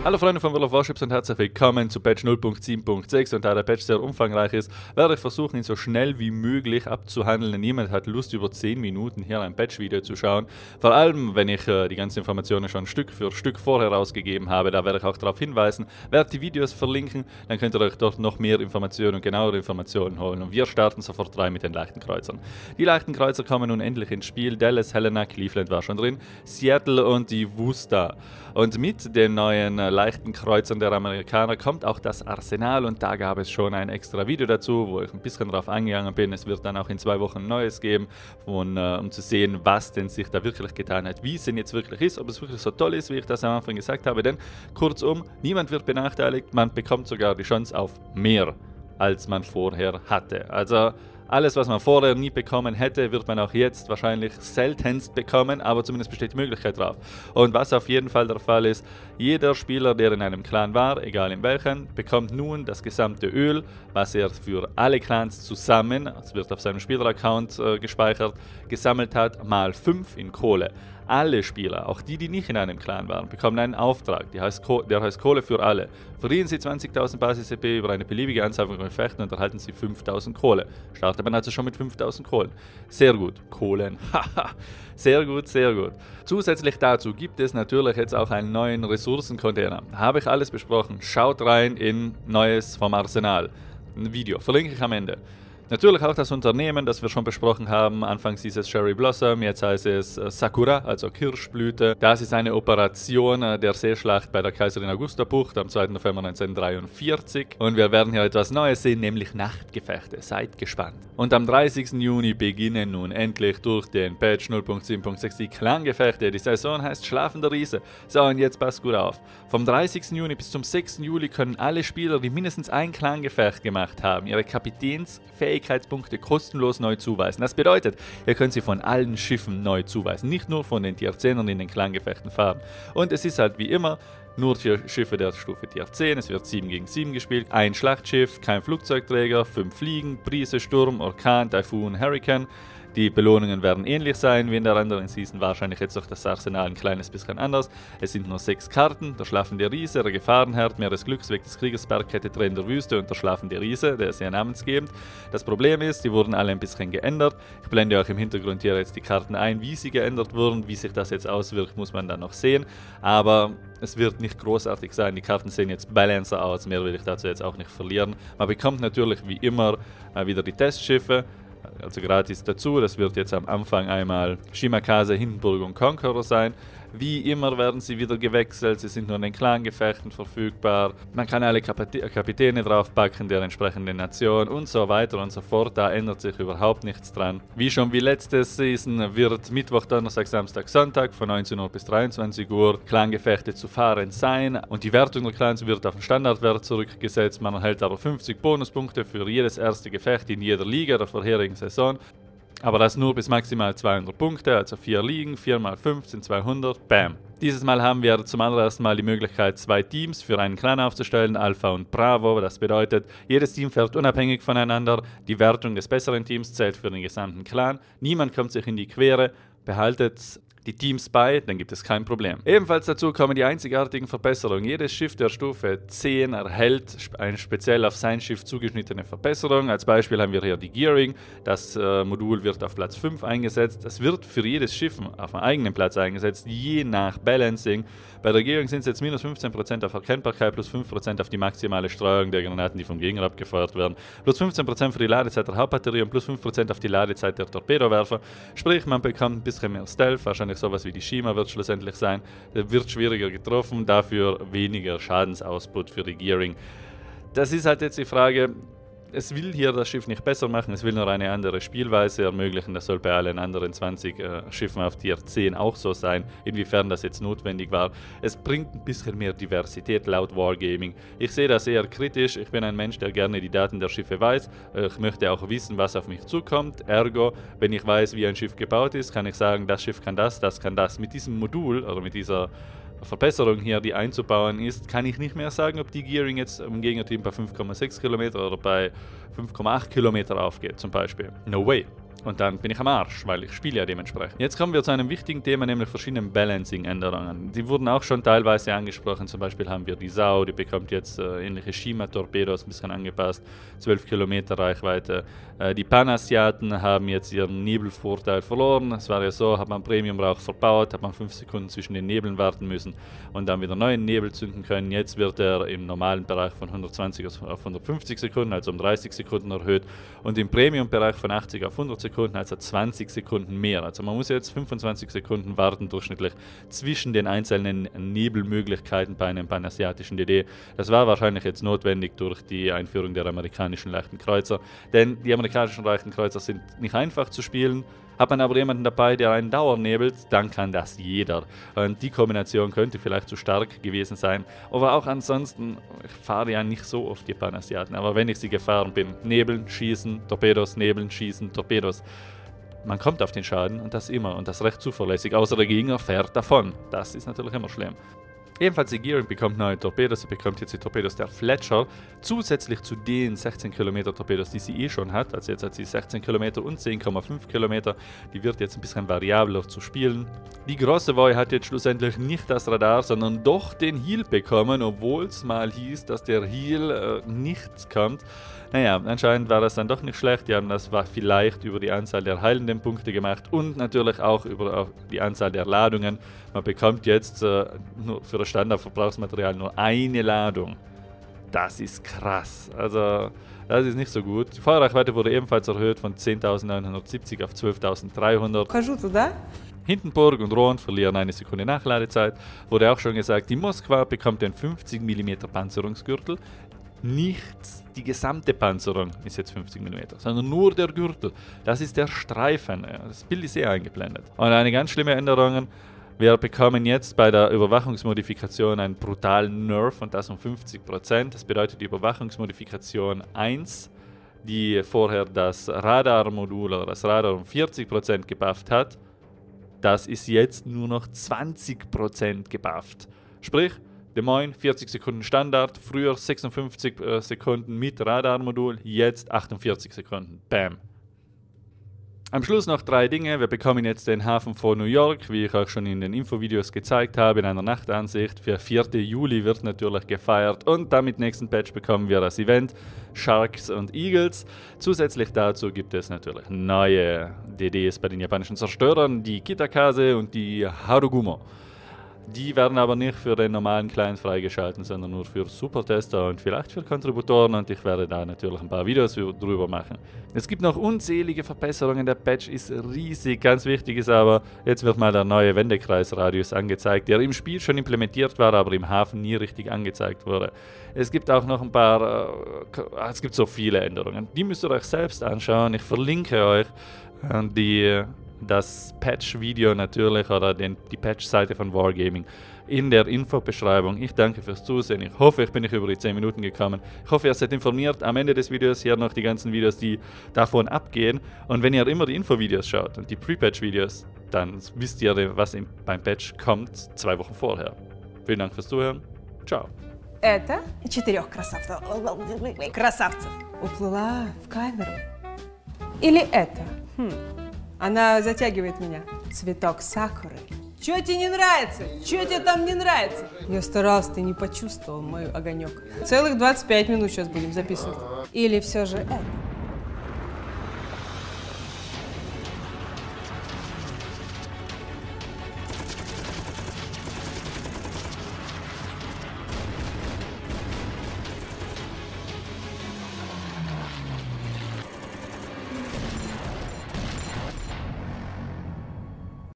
Hallo Freunde von World of Warships und herzlich willkommen zu Patch 0.7.6 und da der Patch sehr umfangreich ist, werde ich versuchen, ihn so schnell wie möglich abzuhandeln, denn niemand hat Lust, über 10 Minuten hier ein Patch-Video zu schauen. Vor allem, wenn ich die ganzen Informationen schon Stück für Stück vorher rausgegeben habe, da werde ich auch darauf hinweisen, werde die Videos verlinken, dann könnt ihr euch dort noch mehr Informationen und genauere Informationen holen. Und wir starten sofort rein mit den leichten Kreuzern. Die leichten Kreuzer kommen nun endlich ins Spiel. Dallas, Helena, Cleveland war schon drin, Seattle und die Worcester. Und mit den neuen leichten Kreuzern der Amerikaner kommt auch das Arsenal und da gab es schon ein extra Video dazu, wo ich ein bisschen drauf angegangen bin. Es wird dann auch in 2 Wochen ein neues geben, um zu sehen, was denn sich da wirklich getan hat, wie es denn jetzt wirklich ist, ob es wirklich so toll ist, wie ich das am Anfang gesagt habe. Denn kurzum, niemand wird benachteiligt, man bekommt sogar die Chance auf mehr, als man vorher hatte. Also alles, was man vorher nie bekommen hätte, wird man auch jetzt wahrscheinlich seltenst bekommen, aber zumindest besteht die Möglichkeit drauf. Und was auf jeden Fall der Fall ist, jeder Spieler, der in einem Clan war, egal in welchen, bekommt nun das gesamte Öl, was er für alle Clans zusammen, es wird auf seinem Spieleraccount gespeichert, gesammelt hat, mal 5 in Kohle. Alle Spieler, auch die, die nicht in einem Clan waren, bekommen einen Auftrag, der heißt Kohle für alle. Verlieren sie 20.000 Basis-EP über eine beliebige Anzahl von Gefechten und erhalten sie 5.000 Kohle. Startet man also schon mit 5.000 Kohlen. Sehr gut. Kohlen. Haha. Sehr gut, sehr gut. Zusätzlich dazu gibt es natürlich jetzt auch einen neuen Ressourcencontainer. Habe ich alles besprochen. Schaut rein in Neues vom Arsenal. Ein Video. Verlinke ich am Ende. Natürlich auch das Unternehmen, das wir schon besprochen haben. Anfangs hieß es Cherry Blossom, jetzt heißt es Sakura, also Kirschblüte. Das ist eine Operation der Seeschlacht bei der Kaiserin Augusta-Bucht am 2. November 1943. Und wir werden hier etwas Neues sehen, nämlich Nachtgefechte. Seid gespannt. Und am 30. Juni beginnen nun endlich durch den Patch 0.7.6 die Clangefechte. Die Saison heißt Schlafender Riese. So, und jetzt passt gut auf. Vom 30. Juni bis zum 6. Juli können alle Spieler, die mindestens ein Clangefecht gemacht haben, ihre Kapitänsfähigkeitspunkte kostenlos neu zuweisen. Das bedeutet, ihr könnt sie von allen Schiffen neu zuweisen, nicht nur von den Tier 10ern in den Clangefechten fahren. Und es ist halt wie immer, nur Schiffe der Stufe Tier 10, es wird 7 gegen 7 gespielt, ein Schlachtschiff, kein Flugzeugträger, 5 Fliegen, Brise, Sturm, Orkan, Taifun, Hurrikan. Die Belohnungen werden ähnlich sein wie in der anderen Season, wahrscheinlich jetzt durch das Arsenal ein kleines bisschen anders. Es sind nur 6 Karten, der Schlafende Riese, der Gefahrenherd, Meeresglücksweg des Kriegersbergkette, Tränen der Wüste und der Schlafende Riese, der ist ja namensgebend. Das Problem ist, die wurden alle ein bisschen geändert. Ich blende euch im Hintergrund hier jetzt die Karten ein, wie sie geändert wurden, wie sich das jetzt auswirkt, muss man dann noch sehen. Aber es wird nicht großartig sein, die Karten sehen jetzt balancer aus, mehr will ich dazu jetzt auch nicht verlieren. Man bekommt natürlich wie immer wieder die Testschiffe, also gratis dazu. Das wird jetzt am Anfang einmal Shimakaze, Hindenburg und Conqueror sein. Wie immer werden sie wieder gewechselt, sie sind nur in den Clangefechten verfügbar. Man kann alle Kapitäne draufpacken der entsprechenden Nation und so weiter und so fort. Da ändert sich überhaupt nichts dran. Wie schon wie letzte Season wird Mittwoch, Donnerstag, Samstag, Sonntag von 19 Uhr bis 23 Uhr Clangefechte zu fahren sein. Und die Wertung der Clans wird auf den Standardwert zurückgesetzt. Man erhält aber 50 Bonuspunkte für jedes erste Gefecht in jeder Liga der vorherigen Saison. Aber das nur bis maximal 200 Punkte, also 4 Ligen, 4 mal 5 sind 200, bam. Dieses Mal haben wir zum allerersten Mal die Möglichkeit, 2 Teams für einen Clan aufzustellen, Alpha und Bravo. Das bedeutet, jedes Team fährt unabhängig voneinander, die Wertung des besseren Teams zählt für den gesamten Clan, niemand kommt sich in die Quere, behaltet die Teams bei, dann gibt es kein Problem. Ebenfalls dazu kommen die einzigartigen Verbesserungen. Jedes Schiff der Stufe 10 erhält eine speziell auf sein Schiff zugeschnittene Verbesserung. Als Beispiel haben wir hier die Gearing. Das Modul wird auf Platz 5 eingesetzt. Es wird für jedes Schiff auf einem eigenen Platz eingesetzt, je nach Balancing. Bei der Gearing sind es jetzt minus 15% auf Erkennbarkeit, plus 5% auf die maximale Streuung der Granaten, die vom Gegner abgefeuert werden, plus 15% für die Ladezeit der Hauptbatterie und plus 5% auf die Ladezeit der Torpedowerfer. Sprich, man bekommt ein bisschen mehr Stealth, wahrscheinlich sowas wie die Shima wird schlussendlich sein. Wird schwieriger getroffen, dafür weniger Schadensoutput für die Gearing. Das ist halt jetzt die Frage. Es will hier das Schiff nicht besser machen, es will nur eine andere Spielweise ermöglichen. Das soll bei allen anderen 20 Schiffen auf Tier 10 auch so sein, inwiefern das jetzt notwendig war. Es bringt ein bisschen mehr Diversität laut Wargaming. Ich sehe das eher kritisch, ich bin ein Mensch, der gerne die Daten der Schiffe weiß. Ich möchte auch wissen, was auf mich zukommt. Ergo, wenn ich weiß, wie ein Schiff gebaut ist, kann ich sagen, das Schiff kann das kann das. Mit diesem Modul oder mit dieser Verbesserung hier, die einzubauen ist, kann ich nicht mehr sagen, ob die Gearing jetzt im Gegnerteam bei 5,6 Kilometer oder bei 5,8 Kilometer aufgeht, zum Beispiel. No way. Und dann bin ich am Arsch, weil ich spiele ja dementsprechend. Jetzt kommen wir zu einem wichtigen Thema, nämlich verschiedenen Balancing-Änderungen. Die wurden auch schon teilweise angesprochen. Zum Beispiel haben wir die Sau, die bekommt jetzt ähnliche Shima-Torpedos, ein bisschen angepasst, 12 Kilometer Reichweite. Die Panasiaten haben jetzt ihren Nebelvorteil verloren. Es war ja so, hat man Premium-Rauch verbaut, hat man 5 Sekunden zwischen den Nebeln warten müssen und dann wieder neuen Nebel zünden können. Jetzt wird er im normalen Bereich von 120 auf 150 Sekunden, also um 30 Sekunden erhöht, und im Premium-Bereich von 80 auf 100 Sekunden, also 20 Sekunden mehr. Also man muss jetzt 25 Sekunden warten durchschnittlich zwischen den einzelnen Nebelmöglichkeiten bei einem panasiatischen DD. Das war wahrscheinlich jetzt notwendig durch die Einführung der amerikanischen leichten Kreuzer, denn die amerikanischen leichten Kreuzer sind nicht einfach zu spielen. Hat man aber jemanden dabei, der einen dauernebelt, dann kann das jeder. Und die Kombination könnte vielleicht zu stark gewesen sein. Aber auch ansonsten, ich fahre ja nicht so oft die Panasiaten, aber wenn ich sie gefahren bin, nebeln, schießen, Torpedos, nebeln, schießen, Torpedos. Man kommt auf den Schaden und das immer und das recht zuverlässig, außer der Gegner fährt davon. Das ist natürlich immer schlimm. Ebenfalls die Gearing bekommt neue Torpedos, sie bekommt jetzt die Torpedos der Fletcher, zusätzlich zu den 16 Kilometer Torpedos, die sie schon hat. Also jetzt hat sie 16 Kilometer und 10,5 Kilometer, die wird jetzt ein bisschen variabler zu spielen. Die große Woi hat jetzt schlussendlich nicht das Radar, sondern doch den Heal bekommen, obwohl es mal hieß, dass der Heal nicht kommt. Naja, anscheinend war das dann doch nicht schlecht. Die haben das vielleicht über die Anzahl der heilenden Punkte gemacht und natürlich auch über die Anzahl der Ladungen. Man bekommt jetzt nur für das Standardverbrauchsmaterial nur eine Ladung. Das ist krass. Also, das ist nicht so gut. Die Feuerreichweite wurde ebenfalls erhöht von 10.970 auf 12.300. Hindenburg und Rohan verlieren eine Sekunde Nachladezeit. Wurde auch schon gesagt, die Moskwa bekommt den 50 mm Panzerungsgürtel. Nicht die gesamte Panzerung ist jetzt 50 mm, sondern nur der Gürtel. Das ist der Streifen. Das Bild ist sehr eingeblendet. Und eine ganz schlimme Änderung. Wir bekommen jetzt bei der Überwachungsmodifikation einen brutalen Nerf und das um 50%. Das bedeutet die Überwachungsmodifikation 1, die vorher das Radarmodul oder das Radar um 40% gebufft hat. Das ist jetzt nur noch 20% gebufft. Sprich, Des Moines 40 Sekunden Standard, früher 56 Sekunden mit Radarmodul, jetzt 48 Sekunden. Bam. Am Schluss noch 3 Dinge. Wir bekommen jetzt den Hafen von New York, wie ich auch schon in den Infovideos gezeigt habe, in einer Nachtansicht. Für 4. Juli wird natürlich gefeiert und dann mit nächsten Patch bekommen wir das Event Sharks und Eagles. Zusätzlich dazu gibt es natürlich neue DDs bei den japanischen Zerstörern, die Kitakase und die Harugumo. Die werden aber nicht für den normalen Client freigeschalten, sondern nur für Supertester und vielleicht für Kontributoren, und ich werde da natürlich ein paar Videos drüber machen. Es gibt noch unzählige Verbesserungen, der Patch ist riesig. Ganz wichtig ist aber, jetzt wird mal der neue Wendekreisradius angezeigt, der im Spiel schon implementiert war, aber im Hafen nie richtig angezeigt wurde. Es gibt auch noch ein paar, es gibt so viele Änderungen. Die müsst ihr euch selbst anschauen. Ich verlinke euch das Patch-Video natürlich oder die Patch-Seite von Wargaming in der Infobeschreibung. Ich danke fürs Zusehen. Ich hoffe, ich bin nicht über die 10 Minuten gekommen. Ich hoffe, ihr seid informiert. Am Ende des Videos hier noch die ganzen Videos, die davon abgehen. Und wenn ihr immer die Infovideos schaut und die Pre-Patch-Videos, dann wisst ihr, was beim Patch kommt 2 Wochen vorher. Vielen Dank fürs Zuhören. Ciao. Это 4 красавцев уплыла в камеру. Или это? Она затягивает меня. Цветок сакуры. Чё тебе не нравится? Чё тебе там не нравится? Я старался, ты не почувствовал мой огонек. Целых 25 минут сейчас будем записывать. Или все же это?